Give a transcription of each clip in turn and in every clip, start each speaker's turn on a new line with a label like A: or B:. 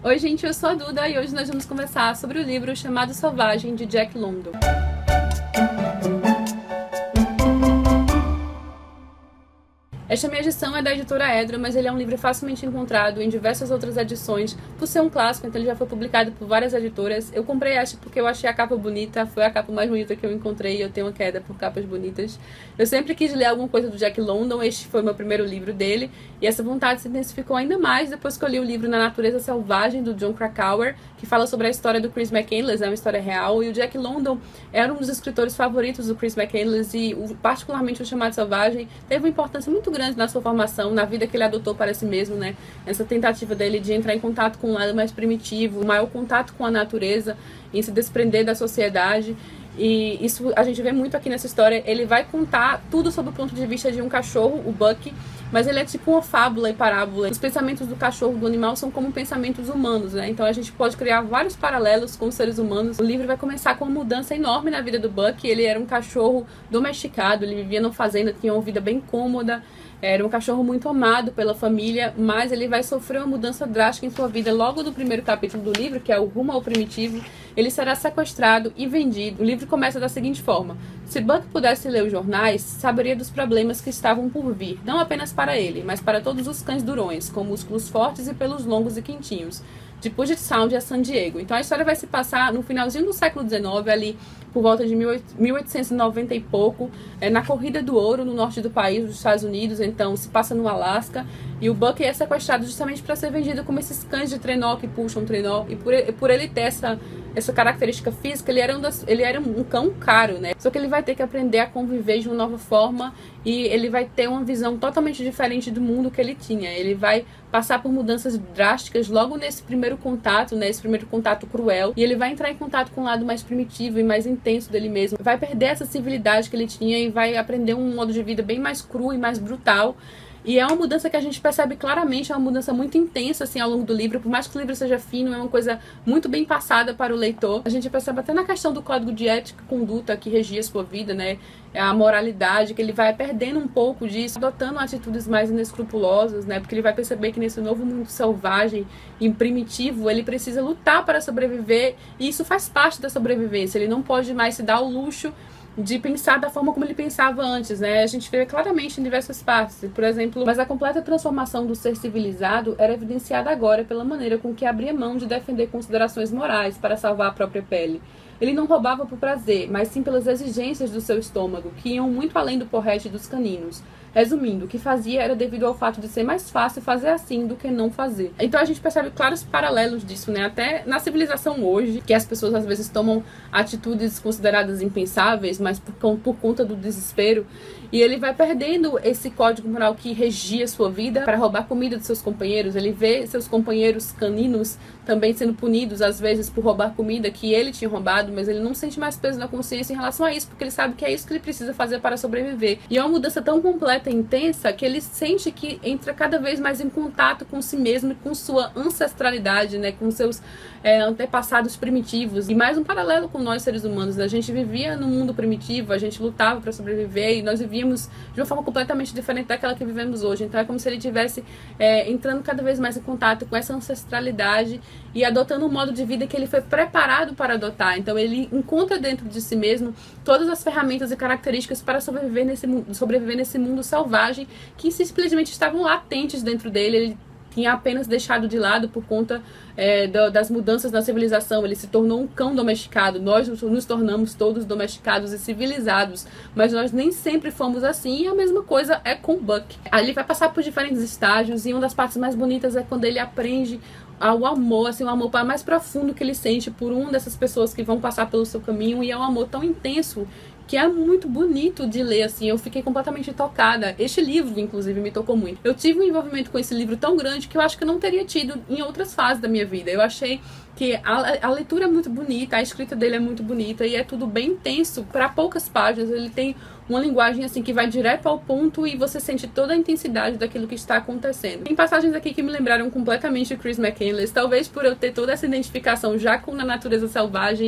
A: Oi gente, eu sou a Duda e hoje nós vamos conversar sobre o livro chamado Selvagem, de Jack London. Esta minha edição é da editora Edra, mas ele é um livro facilmente encontrado em diversas outras edições. Por ser um clássico, então ele já foi publicado por várias editoras. Eu comprei esta porque eu achei a capa bonita, foi a capa mais bonita que eu encontrei e eu tenho uma queda por capas bonitas. Eu sempre quis ler alguma coisa do Jack London, este foi o meu primeiro livro dele, e essa vontade se intensificou ainda mais depois que eu li o livro Na Natureza Selvagem, do Jon Krakauer, que fala sobre a história do Chris McCandless, é uma história real, e o Jack London era um dos escritores favoritos do Chris McCandless, e particularmente o Chamado Selvagem teve uma importância muito grande na sua formação, na vida que ele adotou para si mesmo, né? Essa tentativa dele de entrar em contato com um lado mais primitivo, o maior contato com a natureza, em se desprender da sociedade. E isso a gente vê muito aqui nessa história. Ele vai contar tudo sob o ponto de vista de um cachorro, o Buck, mas ele é tipo uma fábula e parábola. Os pensamentos do cachorro, do animal, são como pensamentos humanos, né? Então a gente pode criar vários paralelos com os seres humanos. O livro vai começar com uma mudança enorme na vida do Buck. Ele era um cachorro domesticado, ele vivia numa fazenda, tinha uma vida bem cômoda, era um cachorro muito amado pela família, mas ele vai sofrer uma mudança drástica em sua vida logo no primeiro capítulo do livro, que é o Rumo ao Primitivo. Ele será sequestrado e vendido. O livro começa da seguinte forma: se Buck pudesse ler os jornais, saberia dos problemas que estavam por vir, não apenas para ele, mas para todos os cães durões, com músculos fortes e pelos longos e quentinhos, de Puget Sound a San Diego. Então a história vai se passar no finalzinho do século XIX, ali por volta de 1890 e pouco, na Corrida do Ouro, no norte do país, dos Estados Unidos. Então se passa no Alasca, e o Buck é sequestrado justamente para ser vendido como esses cães de trenó que puxam trenó, e por ele ter essa característica física, ele era um cão caro, né? Só que ele vai ter que aprender a conviver de uma nova forma, e ele vai ter uma visão totalmente diferente do mundo que ele tinha. Ele vai passar por mudanças drásticas logo nesse primeiro contato, né? Esse primeiro contato cruel, e ele vai entrar em contato com o lado mais primitivo e mais intenso dele mesmo. Vai perder essa civilidade que ele tinha e vai aprender um modo de vida bem mais cru e mais brutal. E é uma mudança que a gente percebe claramente, é uma mudança muito intensa assim ao longo do livro. Por mais que o livro seja fino, é uma coisa muito bem passada para o leitor. A gente percebe até na questão do código de ética e conduta que regia a sua vida, né? A moralidade, que ele vai perdendo um pouco disso, adotando atitudes mais inescrupulosas, né? Porque ele vai perceber que nesse novo mundo selvagem e primitivo, ele precisa lutar para sobreviver, e isso faz parte da sobrevivência. Ele não pode mais se dar o luxo de pensar da forma como ele pensava antes, né? A gente vê claramente em diversas partes, por exemplo, mas a completa transformação do ser civilizado era evidenciada agora pela maneira com que abria mão de defender considerações morais para salvar a própria pele. Ele não roubava por prazer, mas sim pelas exigências do seu estômago, que iam muito além do porrete dos caninos. Resumindo, o que fazia era devido ao fato de ser mais fácil fazer assim do que não fazer. Então a gente percebe claros paralelos disso, né? Até na civilização hoje, que as pessoas às vezes tomam atitudes consideradas impensáveis, mas por conta do desespero. E ele vai perdendo esse código moral que regia a sua vida para roubar comida de seus companheiros. Ele vê seus companheiros caninos também sendo punidos, às vezes, por roubar comida que ele tinha roubado, mas ele não sente mais peso na consciência em relação a isso, porque ele sabe que é isso que ele precisa fazer para sobreviver. E é uma mudança tão completa e intensa que ele sente que entra cada vez mais em contato com si mesmo e com sua ancestralidade, né? Com seus antepassados primitivos. E mais um paralelo com nós, seres humanos, né? A gente vivia num mundo primitivo, a gente lutava para sobreviver, e nós vivíamos de uma forma completamente diferente daquela que vivemos hoje. Então é como se ele estivesse entrando cada vez mais em contato com essa ancestralidade e adotando um modo de vida que ele foi preparado para adotar. Então ele encontra dentro de si mesmo todas as ferramentas e características para sobreviver nesse mundo selvagem, que simplesmente estavam latentes dentro dele. Ele tinha apenas deixado de lado por conta das mudanças na civilização. Ele se tornou um cão domesticado. Nós nos tornamos todos domesticados e civilizados, mas nós nem sempre fomos assim, e a mesma coisa é com o Buck. Ele vai passar por diferentes estágios, e uma das partes mais bonitas é quando ele aprende ao amor, assim, o amor mais profundo que ele sente por uma dessas pessoas que vão passar pelo seu caminho, e é um amor tão intenso que é muito bonito de ler, assim. Eu fiquei completamente tocada. Este livro, inclusive, me tocou muito. Eu tive um envolvimento com esse livro tão grande que eu acho que eu não teria tido em outras fases da minha vida. Eu achei que a leitura é muito bonita, a escrita dele é muito bonita, e é tudo bem intenso para poucas páginas. Ele tem uma linguagem assim que vai direto ao ponto, e você sente toda a intensidade daquilo que está acontecendo. Tem passagens aqui que me lembraram completamente de Chris McCandless, talvez por eu ter toda essa identificação já com Na Natureza Selvagem.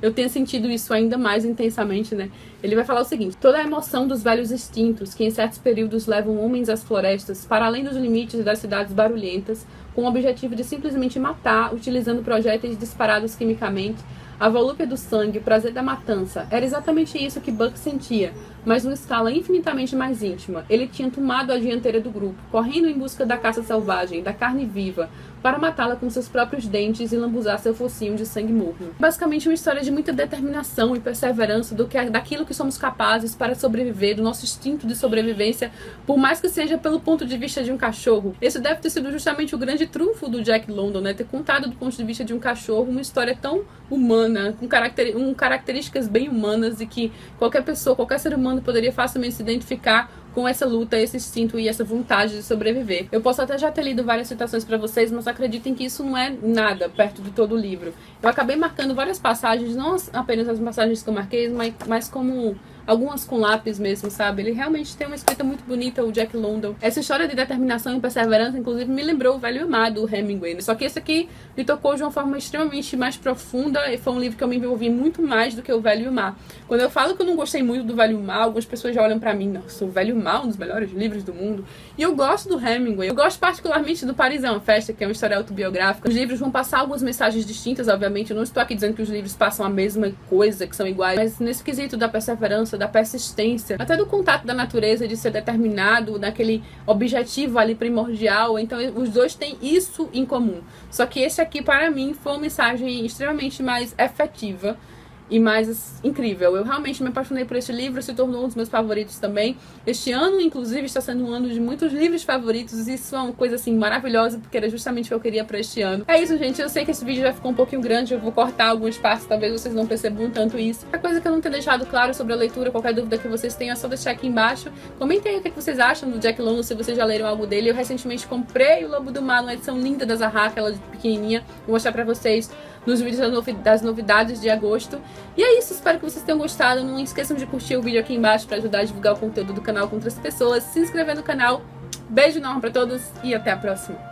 A: eu tenha sentido isso ainda mais intensamente, né? Ele vai falar o seguinte: toda a emoção dos velhos instintos que em certos períodos levam homens às florestas para além dos limites das cidades barulhentas, com o objetivo de simplesmente matar, utilizando projéteis disparados quimicamente, a volúpia do sangue, o prazer da matança. Era exatamente isso que Buck sentia, mas numa escala infinitamente mais íntima. Ele tinha tomado a dianteira do grupo, correndo em busca da caça selvagem, da carne viva, para matá-la com seus próprios dentes e lambuzar seu focinho de sangue morno. Basicamente uma história de muita determinação e perseverança daquilo que somos capazes para sobreviver, do nosso instinto de sobrevivência, por mais que seja pelo ponto de vista de um cachorro. Esse deve ter sido justamente o grande trunfo do Jack London, né? Ter contado do ponto de vista de um cachorro uma história tão humana, com características bem humanas, e que qualquer pessoa, qualquer ser humano poderia facilmente se identificar com essa luta, esse instinto e essa vontade de sobreviver. Eu posso até já ter lido várias citações para vocês, mas acreditem que isso não é nada perto de todo o livro. Eu acabei marcando várias passagens, não apenas as passagens que eu marquei, mas como algumas com lápis mesmo, sabe? Ele realmente tem uma escrita muito bonita, o Jack London. Essa história de determinação e perseverança, inclusive, me lembrou o Velho e o Mar, do Hemingway. Só que esse aqui me tocou de uma forma extremamente mais profunda, e foi um livro que eu me envolvi muito mais do que o Velho e o Mar. Quando eu falo que eu não gostei muito do Velho e o Mar, algumas pessoas já olham pra mim: nossa, o Velho e o Mar, um dos melhores livros do mundo. E eu gosto do Hemingway. Eu gosto particularmente do Paris é uma Festa, que é uma história autobiográfica. Os livros vão passar algumas mensagens distintas, obviamente. Eu não estou aqui dizendo que os livros passam a mesma coisa, que são iguais, mas nesse quesito da perseverança, da persistência, até do contato da natureza, de ser determinado naquele objetivo ali primordial. Então os dois têm isso em comum. Só que esse aqui, para mim, foi uma mensagem extremamente mais efetiva e mais incrível. Eu realmente me apaixonei por esse livro, se tornou um dos meus favoritos também. Este ano, inclusive, está sendo um ano de muitos livros favoritos, e isso é uma coisa assim maravilhosa, porque era justamente o que eu queria para este ano. É isso, gente. Eu sei que esse vídeo já ficou um pouquinho grande, eu vou cortar algumas partes, talvez vocês não percebam tanto isso. Qualquer coisa que eu não tenha deixado claro sobre a leitura, qualquer dúvida que vocês tenham, é só deixar aqui embaixo. Comentem aí o que vocês acham do Jack London, se vocês já leram algo dele. Eu recentemente comprei o Lobo do Mar, uma edição linda da Zahar, aquela pequenininha. Vou mostrar pra vocês nos vídeos das novidades de agosto. E é isso, espero que vocês tenham gostado. Não esqueçam de curtir o vídeo aqui embaixo para ajudar a divulgar o conteúdo do canal com outras pessoas. Se inscrever no canal. Beijo enorme pra todos e até a próxima.